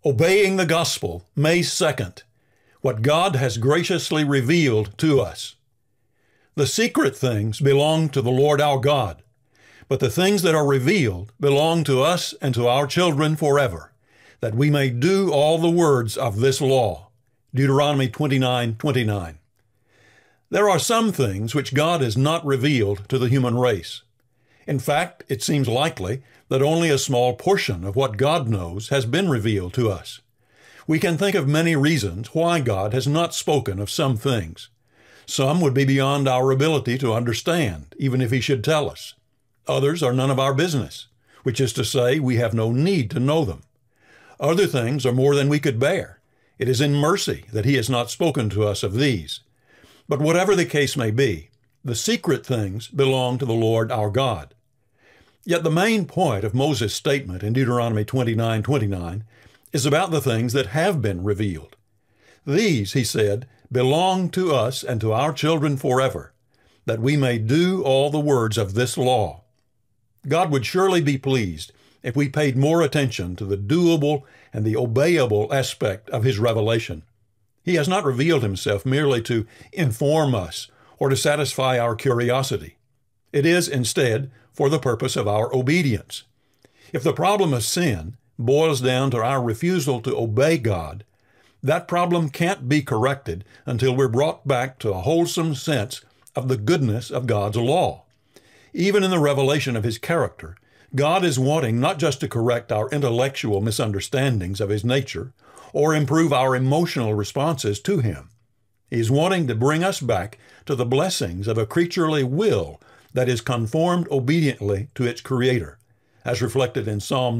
Obeying the Gospel, May 2nd, what God has graciously revealed to us. The secret things belong to the Lord our God, but the things that are revealed belong to us and to our children forever, that we may do all the words of this law. Deuteronomy 29:29. There are some things which God has not revealed to the human race. In fact, it seems likely that only a small portion of what God knows has been revealed to us. We can think of many reasons why God has not spoken of some things. Some would be beyond our ability to understand, even if He should tell us. Others are none of our business, which is to say we have no need to know them. Other things are more than we could bear. It is in mercy that He has not spoken to us of these. But whatever the case may be, the secret things belong to the Lord our God. Yet the main point of Moses' statement in Deuteronomy 29:29 is about the things that have been revealed. These, he said, belong to us and to our children forever, that we may do all the words of this law. God would surely be pleased if we paid more attention to the doable and the obeyable aspect of His revelation. He has not revealed Himself merely to inform us or to satisfy our curiosity. It is, instead, for the purpose of our obedience. If the problem of sin boils down to our refusal to obey God, that problem can't be corrected until we're brought back to a wholesome sense of the goodness of God's law. Even in the revelation of His character, God is wanting not just to correct our intellectual misunderstandings of His nature or improve our emotional responses to Him. He's wanting to bring us back to the blessings of a creaturely will that is conformed obediently to its Creator, as reflected in Psalm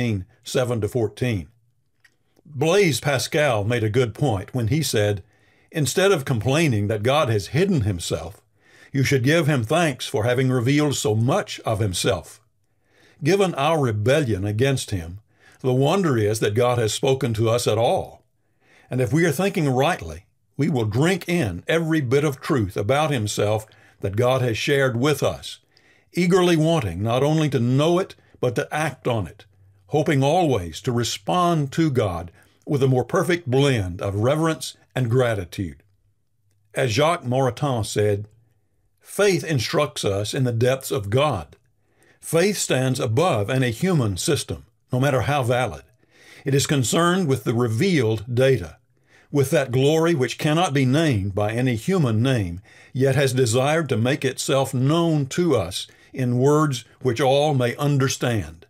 19:7-14. Blaise Pascal made a good point when he said, "Instead of complaining that God has hidden Himself, you should give Him thanks for having revealed so much of Himself." Given our rebellion against Him, the wonder is that God has spoken to us at all. And if we are thinking rightly, we will drink in every bit of truth about Himself that God has shared with us, eagerly wanting not only to know it, but to act on it, hoping always to respond to God with a more perfect blend of reverence and gratitude. As Jacques Maritain said, faith instructs us in the depths of God. Faith stands above any human system, no matter how valid. It is concerned with the revealed data, with that glory which cannot be named by any human name, yet has desired to make itself known to us in words which all may understand.